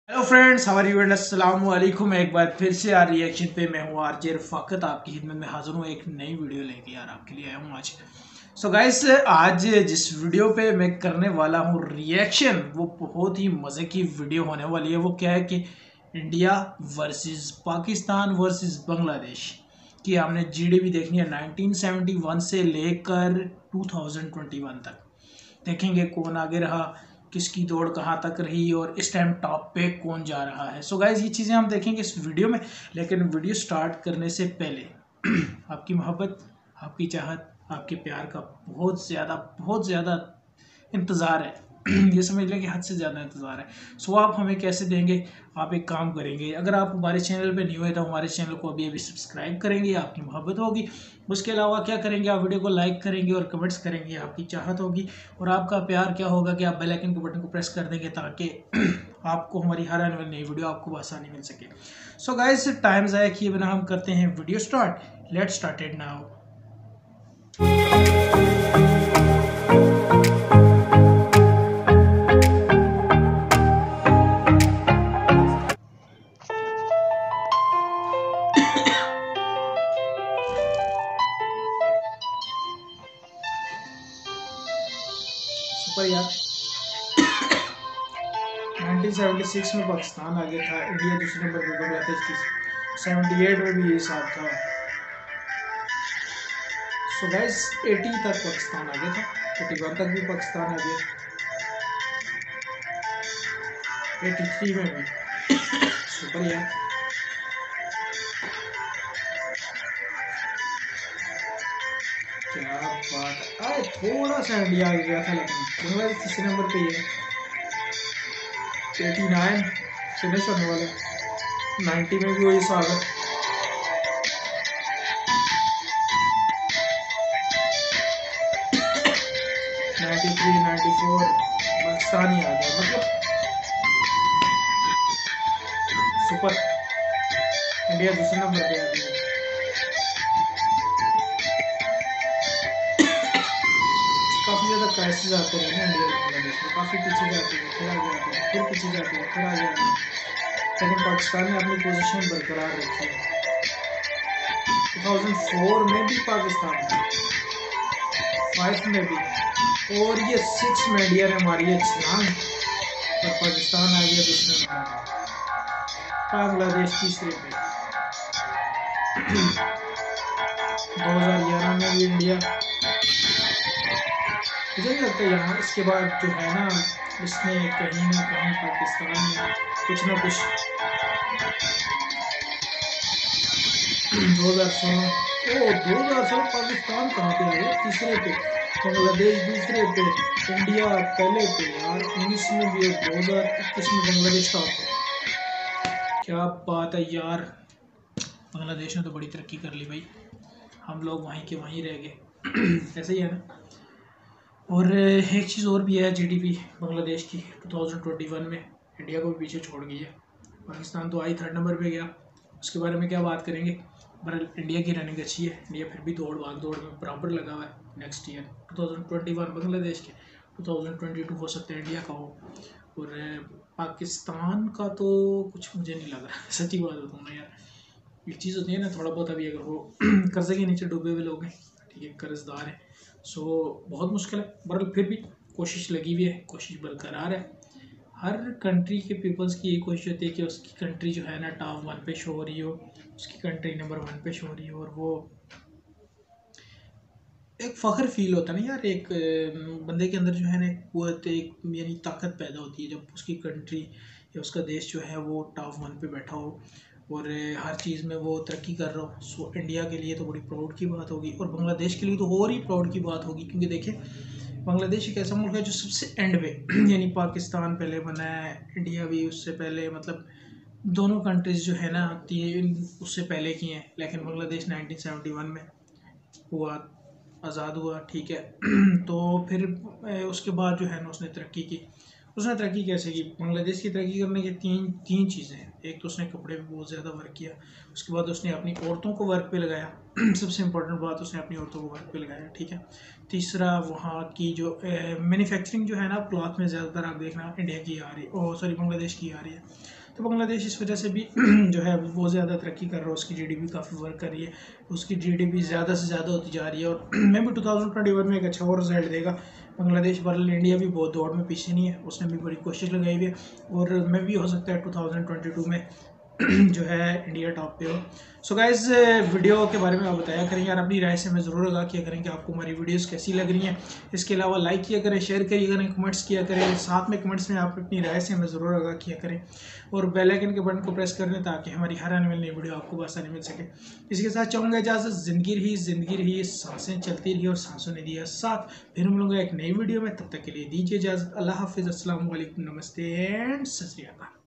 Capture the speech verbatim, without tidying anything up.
Hello friends, हमारी event अस्सलाम वालेकुम। एक बार फिर से यार रिएक्शन पे मैं हूँ आरजे रफ़ाकत, आपकी खिदमत में हाजिर हूँ एक नई वीडियो लेके यार आपके लिए आया हूँ आज। सो गाइस, आज जिस वीडियो पे मैं करने वाला हूँ रिएक्शन, वो बहुत ही मज़े की वीडियो होने वाली है। वो क्या है कि India versus Pakistan versus Bangladesh की हमने जीडीपी देखनी है नाइनटीन सेवेंटी वन से लेकर टू थाउजेंड ट्वेंटी वन तक। देखेंगे कौन आगे रहा, किसकी दौड़ कहाँ तक रही और इस टाइम टॉप पे कौन जा रहा है। सो गाइज, ये चीज़ें हम देखेंगे इस वीडियो में। लेकिन वीडियो स्टार्ट करने से पहले आपकी मोहब्बत, आपकी चाहत, आपके प्यार का बहुत ज़्यादा बहुत ज़्यादा इंतज़ार है। ये समझ लें कि हद से ज़्यादा इंतज़ार है। सो आप हमें कैसे देंगे? आप एक काम करेंगे, अगर आप हमारे चैनल पे न्यू है तो हमारे चैनल को अभी अभी सब्सक्राइब करेंगे, आपकी मोहब्बत होगी। उसके अलावा क्या करेंगे, आप वीडियो को लाइक करेंगे और कमेंट्स करेंगे, आपकी चाहत होगी। और आपका प्यार क्या होगा कि आप बेल आइकन के बटन को प्रेस कर देंगे ताकि आपको हमारी हर आने वाली नई वीडियो आपको आसानी मिल सके। सो गाइस, टाइम ज़ाया किए बिना हम करते हैं video start. Let's start it now. Super यार। नाइनटीन सेवेंटी सिक्स में पाकिस्तान आगे था, इंडिया दूसरे नंबर पर बांग्लादेश थी। सेवेंटी एट में भी ये हिसाब था। सो गाइस, एटी तक पाकिस्तान आगे था, एटी वन तक भी पाकिस्तान आगे, एटी थ्री में भी। सुपर यार। क्या बात है, थोड़ा सा इंडिया आगे गया था लेकिन बांग्लादेश तीसरे नंबर पे ही है। एटी नाइन फिनिश होने वाला, नाइन्टी में भी वही हिसाब है। Ninety three ninety four Pakistan ही आ गया, मतलब सुपर। इंडिया दूसरे नंबर पे आ गया। काफ़ी ज़्यादा क्राइसिस आते रहे ना इंडिया और बांग्लादेश में, काफ़ी पीछे जाते हैं, फिर आगे आते हैं, फिर पीछे जाते हैं, फिर आगे आते हैं। लेकिन पाकिस्तान ने अपनी पोजीशन बरकरार रखी है। टू थाउजेंड फोर में भी पाकिस्तान था, फाइव में भी, और ये सिक्स में इंडिया ने मारी है छलांग और पाकिस्तान आ गया दूसरे नंबर पर, बांग्लादेश तीसरे पे। दो हज़ार ग्यारह में भी इंडिया, मुझे नहीं लगता यहाँ इसके बाद जो है ना, इसने कहीं ना कहीं पाकिस्तान में कुछ ना कुछ। दो हज़ार सोलह, ओ दो हज़ार सोलह पाकिस्तान कहाँ पे आ गया? तीसरे पे, बांग्लादेश दूसरे पे, इंडिया पहले पे यार। उन्नीस में भी, दो हज़ार इक्कीस में बांग्लादेश टॉप पे। क्या बात है यार, बांग्लादेश ने तो बड़ी तरक्की कर ली भाई, हम लोग वहीं के वहीं रह गए। ऐसे ही है ना। और एक चीज़ और भी है, जीडीपी बांग्लादेश की टू थाउजेंड ट्वेंटी वन में इंडिया को भी पीछे छोड़ गई है। पाकिस्तान तो आई थर्ड नंबर पे गया, उसके बारे में क्या बात करेंगे। पर इंडिया की रनिंग अच्छी है, इंडिया फिर भी दौड़ भाग दौड़ में बराबर लगा हुआ है। Next year two thousand twenty one Bangladesh के, टू थाउजेंड ट्वेंटी टू हो सकता है इंडिया का हो। और पाकिस्तान का तो कुछ मुझे नहीं लग रहा, सच्ची बात बताऊँ ना यार। एक चीज़ होती है ना, थोड़ा बहुत अभी अगर हो कर्जे के नीचे डूबे हुए लोग हैं, ठीक है, कर्जदार हैं, सो बहुत मुश्किल है। बहरहाल फिर भी कोशिश लगी हुई है, कोशिश बरकरार है। हर कंट्री के पीपल्स की ये कोशिश होती है कि उसकी कंट्री जो है ना टॉप वन पे शो हो रही हो, उसकी कंट्री नंबर वन पे शो हो रही हो, और वो एक फ़ख्र फील होता है ना यार। एक बंदे के अंदर जो है ना कुव्वत, एक यानी ताकत पैदा होती है जब उसकी कंट्री या उसका देश जो है वो टॉप वन पे बैठा हो और हर चीज़ में वो तरक्की कर रहा हो। सो इंडिया के लिए तो बड़ी प्राउड की बात होगी, और बांग्लादेश के लिए तो और ही प्राउड की बात होगी, क्योंकि देखिए बांग्लादेश एक ऐसा मुल्क है जो सबसे एंड पे, यानी पाकिस्तान पहले बना है, इंडिया भी उससे पहले, मतलब दोनों कंट्रीज़ जो है ना तीन उससे पहले की हैं। लेकिन बांग्लादेश नाइनटीन सेवेंटी वन में हुआ, आज़ाद हुआ, ठीक है। तो फिर उसके बाद जो है ना उसने तरक्की की, उसने तरक्की कैसे की? बांग्लादेश की तरक्की करने की तीन तीन चीज़ें हैं। एक तो उसने कपड़े पे बहुत ज़्यादा वर्क किया, उसके बाद उसने अपनी औरतों को वर्क पे लगाया सबसे इम्पोर्टेंट बात, उसने अपनी औरतों को वर्क पे लगाया, ठीक है। तीसरा, वहाँ की जो मैन्युफैक्चरिंग जो है ना क्लॉथ में, ज़्यादातर आप देखना इंडिया की आ रही है, सॉरी बांग्लादेश की आ रही है। तो बांग्लादेश इस वजह से भी जो है वो ज़्यादा तरक्की कर रहा है, उसकी जीडीपी काफ़ी वर्क कर रही है, उसकी जीडीपी ज़्यादा से ज़्यादा होती जा रही है। और मैं भी टू थाउजेंड ट्वेंटी वन में एक अच्छा और रिजल्ट देगा बांग्लादेश। बरल इंडिया भी बहुत दौड़ में पीछे नहीं है, उसने भी बड़ी कोशिश लगाई हुई है, और मैं भी हो सकता है टू थाउजेंड ट्वेंटी टू में जो है इंडिया टॉप पे हो। सो गाइज, वीडियो के बारे में आप बताया करें यार, अपनी राय से हमें ज़रूर आगाह किया करें कि आपको हमारी वीडियोस कैसी लग रही हैं। इसके अलावा लाइक किया करें, शेयर करिए करें, कमेंट्स किया करें, साथ में कमेंट्स में आप अपनी राय से हमें ज़रूर आगाह किया करें, और बेल आइकन के बटन को प्रेस कर दें ताकि हमारी हर आने वाली नई वीडियो आपको आसानी मिल सके। इसके साथ चाहूँगा इजाज़त, ज़िंदगी रही ज़िंदगी रही, सांसें चलती रही और सांसों ने दिया साथ। फिर मिलूंगा एक नई वीडियो में, तब तक के लिए दीजिए इजाज़त। अल्लाह हाफिज़, अस्सलाम वालेकुम, नमस्ते एंड सत श्री अकाल।